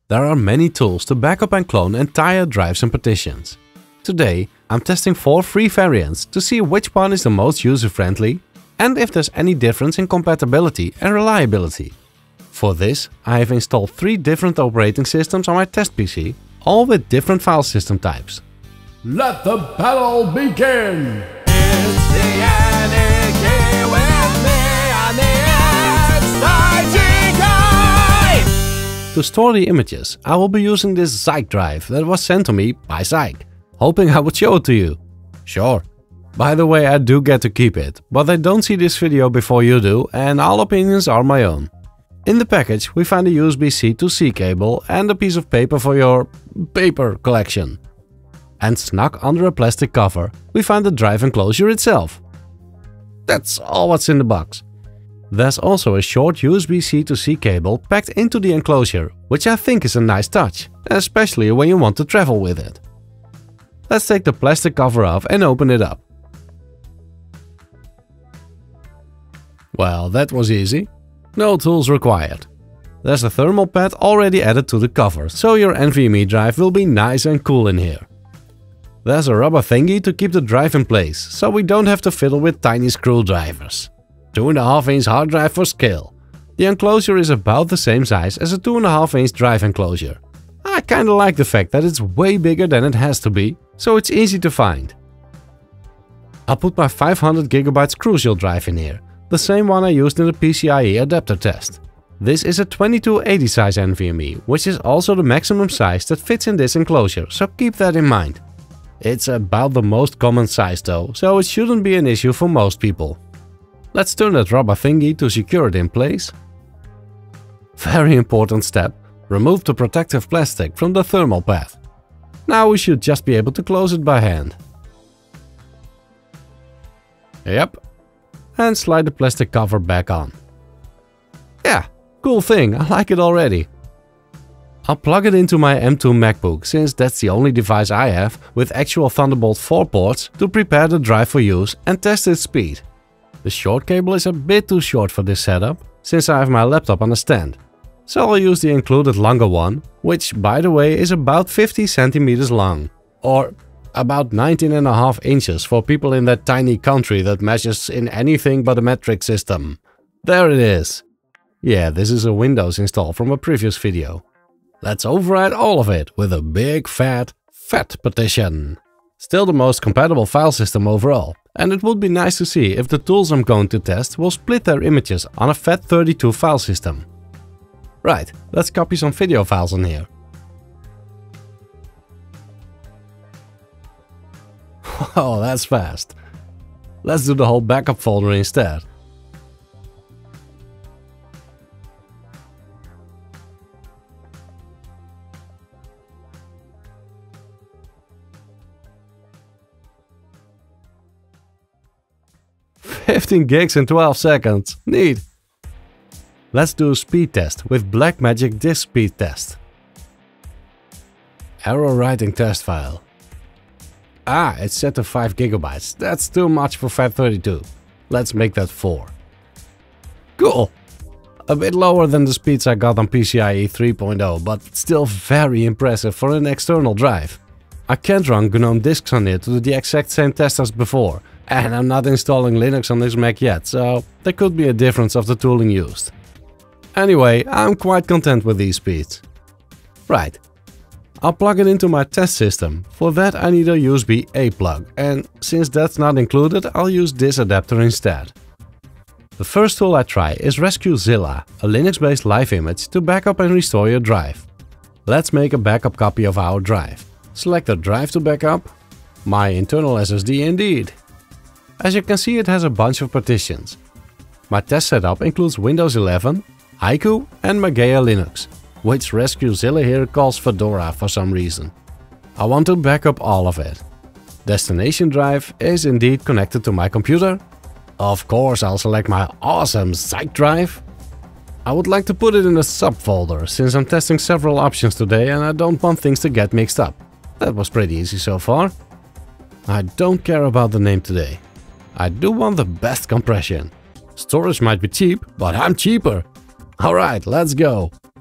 There are many tools to backup and clone entire drives and partitions. Today, I'm testing 4 free variants to see which one is the most user-friendly and if there's any difference in compatibility and reliability. For this, I have installed 3 different operating systems on my test PC, all with different file system types. Let the battle begin! It's the anarchy with me on the ZIKEdrive! To store the images, I will be using this ZIKEdrive that was sent to me by Zyke, hoping I would show it to you. Sure. By the way, I do get to keep it, but they don't see this video before you do, and all opinions are my own. In the package we find a USB-C to C cable and a piece of paper for your paper collection. And snug under a plastic cover we find the drive enclosure itself. That's all what's in the box. There's also a short USB-C to C cable packed into the enclosure, which I think is a nice touch, especially when you want to travel with it. Let's take the plastic cover off and open it up. Well, that was easy. No tools required. There's a thermal pad already added to the cover, so your NVMe drive will be nice and cool in here. There's a rubber thingy to keep the drive in place, so we don't have to fiddle with tiny screwdrivers. 2.5-inch hard drive for scale. The enclosure is about the same size as a 2.5-inch drive enclosure. I kinda like the fact that it's way bigger than it has to be, so it's easy to find. I'll put my 500GB Crucial drive in here, the same one I used in the PCIe adapter test. This is a 2280 size NVMe, which is also the maximum size that fits in this enclosure, so keep that in mind. It's about the most common size though, so it shouldn't be an issue for most people. Let's turn that rubber thingy to secure it in place. Very important step, remove the protective plastic from the thermal pad. Now we should just be able to close it by hand. Yep. And slide the plastic cover back on. Yeah, cool thing, I like it already. I'll plug it into my M2 MacBook, since that's the only device I have with actual Thunderbolt 4 ports to prepare the drive for use and test its speed. The short cable is a bit too short for this setup, since I have my laptop on a stand. So I'll use the included longer one, which by the way is about 50 centimeters long. Or about 19.5 inches for people in that tiny country that measures in anything but a metric system. There it is. Yeah, this is a Windows install from a previous video. Let's override all of it with a big fat partition. Still the most compatible file system overall, and it would be nice to see if the tools I'm going to test will split their images on a FAT32 file system. Right, let's copy some video files in here. Oh, that's fast. Let's do the whole backup folder instead. "15 gigs in 12 seconds. Neat. Let's do a speed test with Blackmagic Disk Speed Test. Error writing test file. Ah, it's set to 5 GB. That's too much for FAT32. Let's make that 4. Cool! A bit lower than the speeds I got on PCIe 3.0, but still very impressive for an external drive. I can't run GNOME disks on it to do the exact same test as before, and I'm not installing Linux on this Mac yet, so there could be a difference of the tooling used. Anyway, I'm quite content with these speeds. Right. I'll plug it into my test system. For that I need a USB-A plug, and since that's not included, I'll use this adapter instead. The first tool I try is RescueZilla, a Linux-based live image to backup and restore your drive. Let's make a backup copy of our drive. Select the drive to backup. My internal SSD indeed. As you can see, it has a bunch of partitions. My test setup includes Windows 11, Haiku and Mageia Linux, which RescueZilla here calls Fedora for some reason. I want to back up all of it. Destination drive is indeed connected to my computer. Of course I'll select my awesome ZIKEdrive. I would like to put it in a subfolder, since I'm testing several options today and I don't want things to get mixed up. That was pretty easy so far. I don't care about the name today. I do want the best compression. Storage might be cheap, but I'm cheaper. Alright, let's go.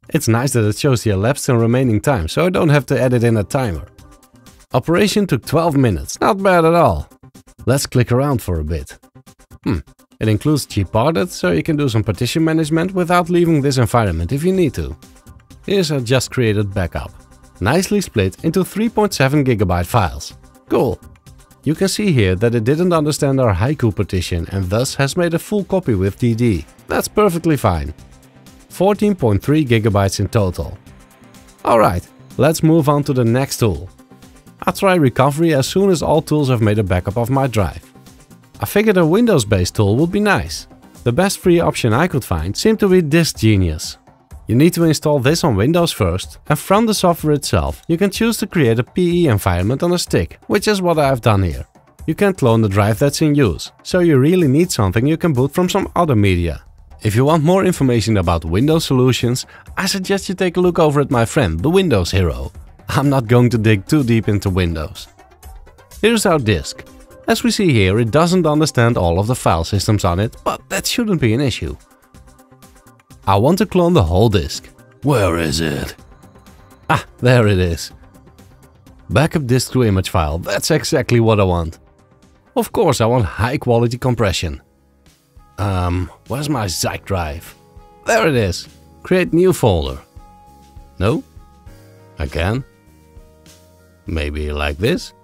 It's nice that it shows the elapsed and remaining time, so I don't have to edit in a timer. Operation took 12 minutes, not bad at all. Let's click around for a bit. It includes gparted, so you can do some partition management without leaving this environment if you need to. Here's a just created backup. Nicely split into 3.7 GB files. Cool! You can see here that it didn't understand our haiku partition and thus has made a full copy with DD. That's perfectly fine. 14.3 GB in total. Alright, let's move on to the next tool. I'll try recovery as soon as all tools have made a backup of my drive. I figured a Windows-based tool would be nice. The best free option I could find seemed to be Disk Genius. You need to install this on Windows first, and from the software itself you can choose to create a PE environment on a stick, which is what I've done here. You can clone the drive that's in use, so you really need something you can boot from some other media. If you want more information about Windows solutions, I suggest you take a look over at my friend, the Windows Hero. I'm not going to dig too deep into Windows. Here's our disk. As we see here, it doesn't understand all of the file systems on it, but that shouldn't be an issue. I want to clone the whole disk. Where is it? Ah, there it is. Backup disk to image file, that's exactly what I want. Of course I want high quality compression. Where's my ZIKEdrive? There it is. Create new folder. No? Again? Maybe like this?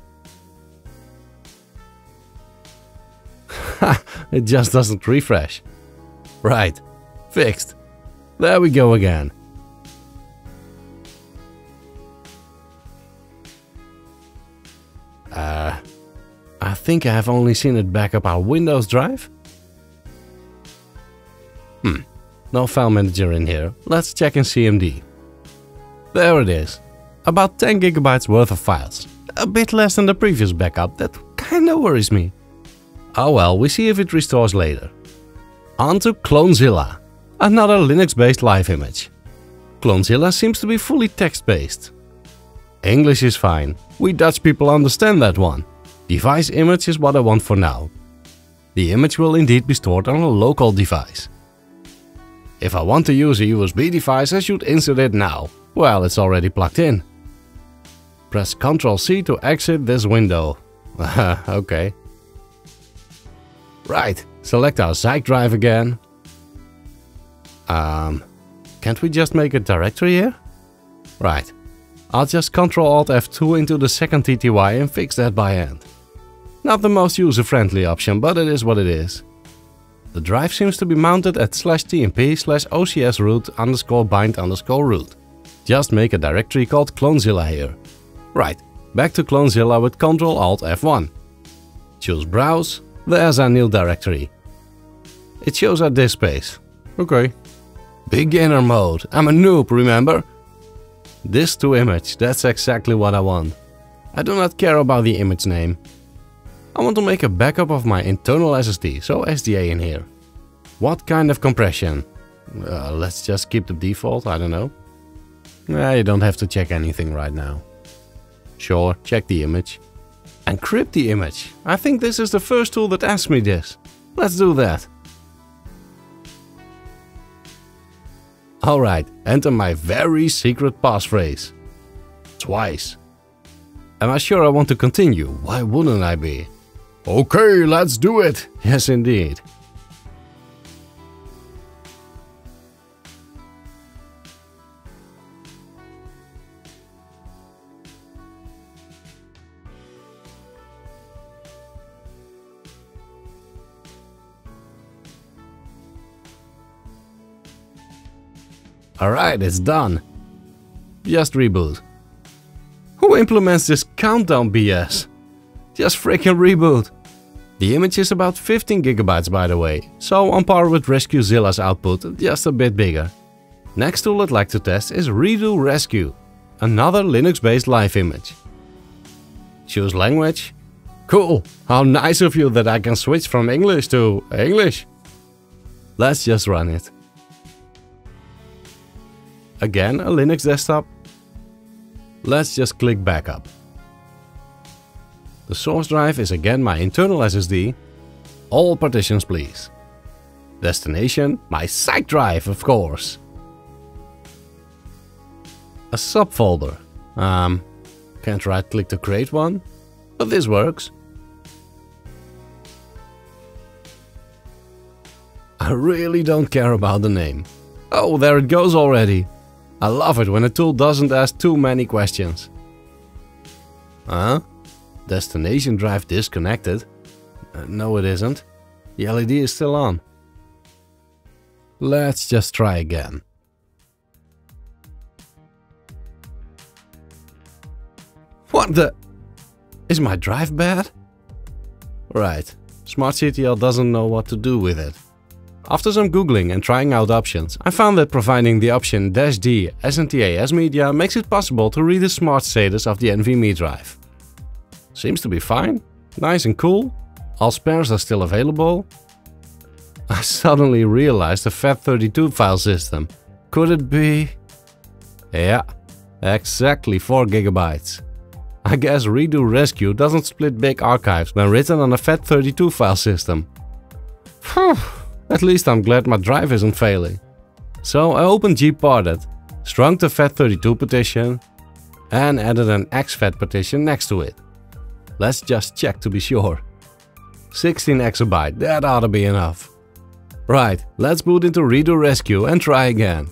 It just doesn't refresh. Right. Fixed. There we go again. I think I have only seen it back up our Windows drive. No file manager in here. Let's check in CMD. There it is. About 10 GB worth of files. A bit less than the previous backup, that kinda worries me. Oh well, we see if it restores later. On to Clonezilla. Another Linux-based live image. Clonezilla seems to be fully text-based. English is fine. We Dutch people understand that one. Device image is what I want for now. The image will indeed be stored on a local device. If I want to use a USB device, I should insert it now. Well, it's already plugged in. Press Ctrl-C to exit this window. Okay. Right, select our ZIKEdrive again. Can't we just make a directory here? Right. I'll just Ctrl-Alt-F2 into the second TTY and fix that by hand. Not the most user-friendly option, but it is what it is. The drive seems to be mounted at /tmp/OCS_root_bind_root. Just make a directory called Clonezilla here. Right, back to Clonezilla with Ctrl-Alt-F1. Choose Browse, there's our new directory. It shows our disk space. Okay. Beginner mode, I'm a noob, remember? Disk to image, that's exactly what I want. I do not care about the image name. I want to make a backup of my internal SSD, so SDA in here. What kind of compression? Let's just keep the default, I don't know. You don't have to check anything right now. Sure, check the image. Encrypt the image. I think this is the first tool that asks me this. Let's do that. Alright, enter my very secret passphrase. Twice. Am I sure I want to continue? Why wouldn't I be? Okay, let's do it. Yes, indeed. Alright, it's done. Just reboot. Who implements this countdown BS? Just freaking reboot. The image is about 15 GB by the way, so on par with RescueZilla's output, just a bit bigger. Next tool I'd like to test is Redo Rescue, another Linux-based live image. Choose language. Cool, how nice of you that I can switch from English to English. Let's just run it. Again, a Linux desktop. Let's just click backup. The source drive is again my internal SSD. All partitions please. Destination, my ZIKEdrive of course. A subfolder. Can't right click to create one, but this works. I really don't care about the name. Oh, there it goes already. I love it when a tool doesn't ask too many questions. Huh? Destination drive disconnected? No, it isn't. The LED is still on. Let's just try again. What the? Is my drive bad? Right, SmartCTL doesn't know what to do with it. After some googling and trying out options, I found that providing the option -D SNTA as media makes it possible to read the smart status of the NVMe drive. Seems to be fine, nice and cool, all spares are still available. I suddenly realized the FAT32 file system. Could it be? Yeah, exactly 4 GB. I guess redo rescue doesn't split big archives when written on a FAT32 file system. Phew, at least I'm glad my drive isn't failing. So I opened gparted, strung the FAT32 partition and added an exFAT partition next to it. Let's just check to be sure. 16 exabyte, that ought to be enough. Right, let's boot into redo rescue and try again.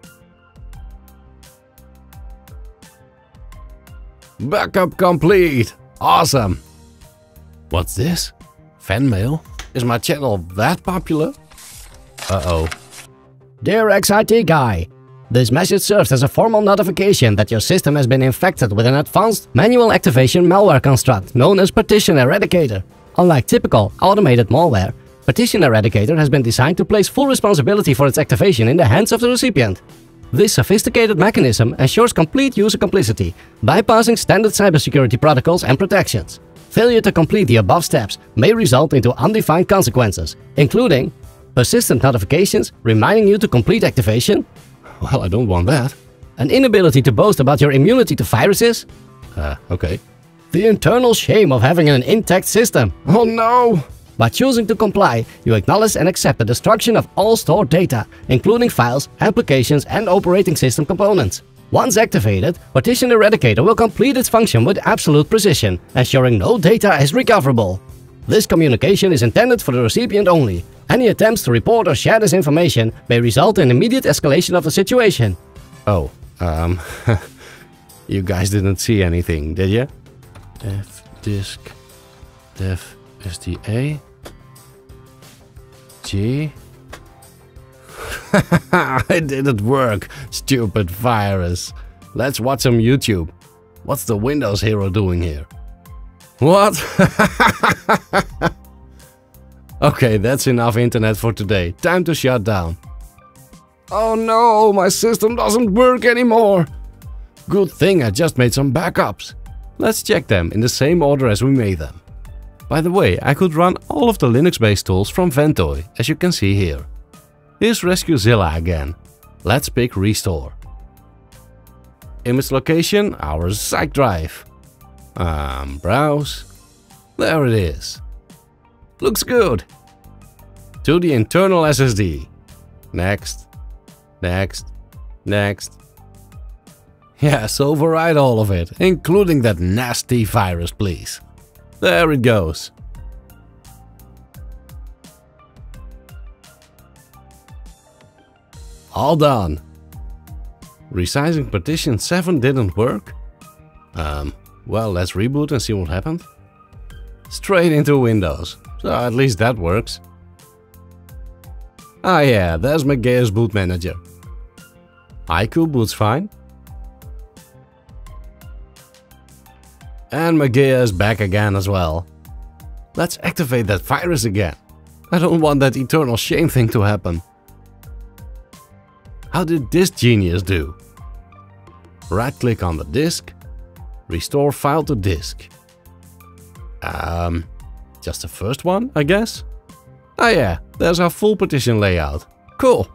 Backup complete! Awesome! What's this? Fanmail? Is my channel that popular? Uh-oh. Dear XIT guy, this message serves as a formal notification that your system has been infected with an advanced manual activation malware construct known as Partition Eradicator. Unlike typical automated malware, Partition Eradicator has been designed to place full responsibility for its activation in the hands of the recipient. This sophisticated mechanism ensures complete user complicity, bypassing standard cybersecurity protocols and protections. Failure to complete the above steps may result into undefined consequences, including persistent notifications reminding you to complete activation. Well, I don't want that. An inability to boast about your immunity to viruses. Okay. The internal shame of having an intact system. Oh no! By choosing to comply, you acknowledge and accept the destruction of all stored data, including files, applications, and operating system components. Once activated, Partition Eradicator will complete its function with absolute precision, ensuring no data is recoverable. This communication is intended for the recipient only. Any attempts to report or share this information may result in immediate escalation of the situation. Oh, you guys didn't see anything, did you? Fdisk dev SDA G. It didn't work, stupid virus. Let's watch some YouTube. What's the Windows hero doing here? What? Okay, that's enough internet for today. Time to shut down. Oh no, my system doesn't work anymore. Good thing I just made some backups. Let's check them in the same order as we made them. By the way, I could run all of the Linux-based tools from Ventoy, as you can see here. Here's RescueZilla again. Let's pick Restore. Image location, our ZIKEdrive. Browse. There it is. Looks good. To the internal SSD. Next. Next. Next. Yes, override all of it, including that nasty virus, please. There it goes. All done. Resizing partition 7 didn't work? Well, let's reboot and see what happened. Straight into Windows, so at least that works. Ah yeah, there's Magea's boot manager. iCool boots fine. And Magea is back again as well. Let's activate that virus again. I don't want that eternal shame thing to happen. How did this genius do? Right-click on the disk. Restore file to disk. Just the first one, I guess? Oh yeah, there's our full partition layout. Cool.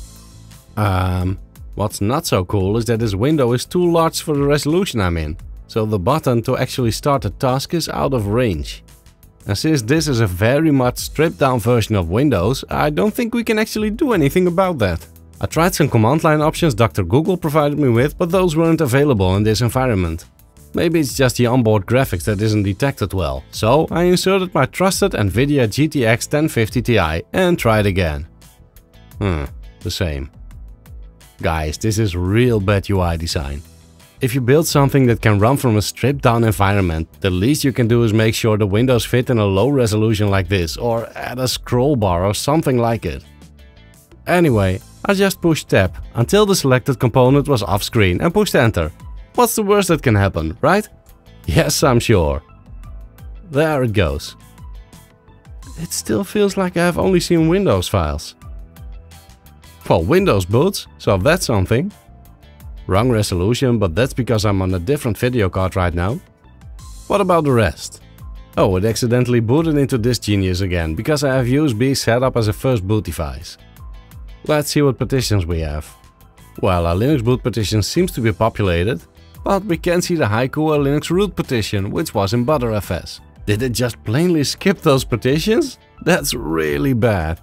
What's not so cool is that this window is too large for the resolution I'm in. So the button to actually start a task is out of range. And since this is a very much stripped down version of Windows, I don't think we can actually do anything about that. I tried some command line options Dr. Google provided me with, but those weren't available in this environment. Maybe it's just the onboard graphics that isn't detected well, so I inserted my trusted NVIDIA GTX 1050 Ti and tried again. The same. Guys, this is real bad UI design. If you build something that can run from a stripped down environment, the least you can do is make sure the windows fit in a low resolution like this, or add a scroll bar or something like it. Anyway, I just pushed tab until the selected component was off screen and pushed enter. What's the worst that can happen, right? Yes, I'm sure. There it goes. It still feels like I have only seen Windows files. Well, Windows boots, so that's something. Wrong resolution, but that's because I'm on a different video card right now. What about the rest? Oh, it accidentally booted into this genius again, because I have USB set up as a first boot device. Let's see what partitions we have. Well, our Linux boot partition seems to be populated, but we can see the Haiku or Linux root partition, which was in Btrfs. Did it just plainly skip those partitions? That's really bad.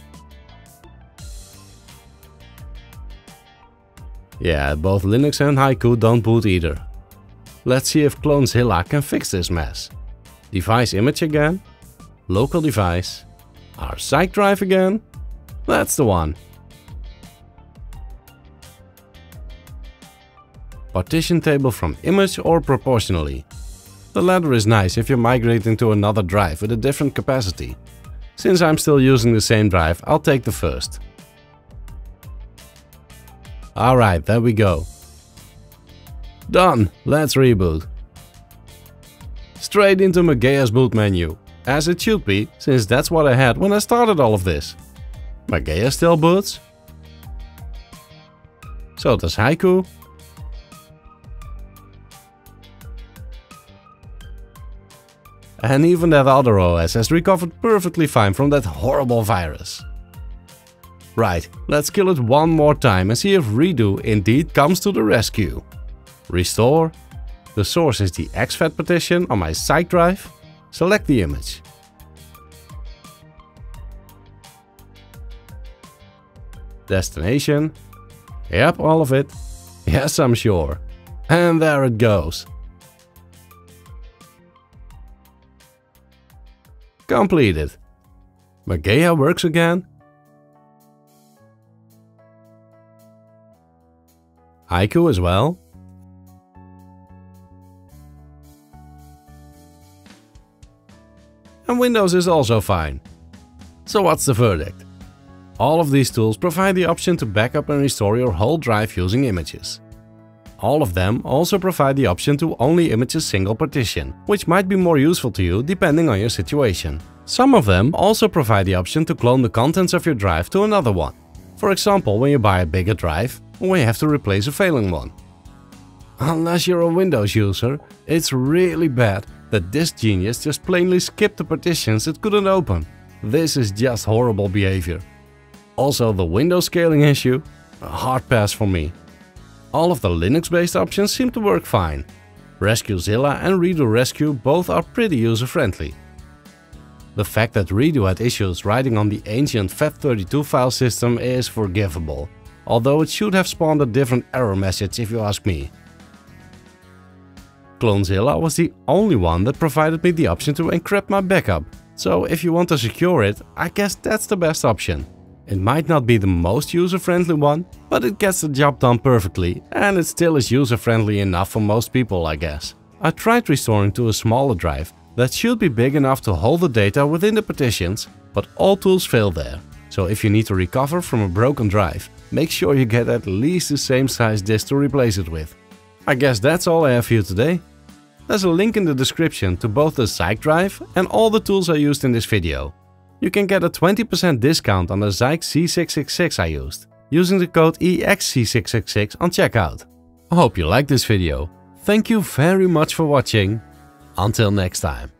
Yeah, both Linux and Haiku don't boot either. Let's see if Clonezilla can fix this mess. Device image again, local device, our ZIKEdrive again. That's the one. Partition table from image or proportionally. The latter is nice if you're migrating to another drive with a different capacity. Since I'm still using the same drive, I'll take the first. Alright, there we go. Done, let's reboot. Straight into Magea's boot menu, as it should be, since that's what I had when I started all of this. Magea still boots. So does Haiku. And even that other OS has recovered perfectly fine from that horrible virus. Right, let's kill it one more time and see if redo indeed comes to the rescue. Restore. The source is the exFAT partition on my ZIKEdrive. Select the image. Destination. Yep, all of it. Yes, I'm sure. And there it goes. Completed. Magea works again. Haiku as well. And Windows is also fine. So what's the verdict? All of these tools provide the option to backup and restore your whole drive using images. All of them also provide the option to only image a single partition, which might be more useful to you depending on your situation. Some of them also provide the option to clone the contents of your drive to another one. For example, when you buy a bigger drive, or when you have to replace a failing one. Unless you're a Windows user, it's really bad that this genius just plainly skipped the partitions it couldn't open. This is just horrible behavior. Also, the Windows scaling issue, a hard pass for me. All of the Linux-based options seem to work fine. RescueZilla and Redo Rescue both are pretty user-friendly. The fact that Redo had issues writing on the ancient FAT32 file system is forgivable, although it should have spawned a different error message if you ask me. Clonezilla was the only one that provided me the option to encrypt my backup, so if you want to secure it, I guess that's the best option. It might not be the most user-friendly one, but it gets the job done perfectly, and it still is user-friendly enough for most people, I guess. I tried restoring to a smaller drive that should be big enough to hold the data within the partitions, but all tools fail there. So if you need to recover from a broken drive, make sure you get at least the same size disk to replace it with. I guess that's all I have for you today. There's a link in the description to both the ZIKEdrive and all the tools I used in this video. You can get a 20% discount on the Zik C666 I used, using the code EXC666 on checkout. I hope you liked this video. Thank you very much for watching. Until next time.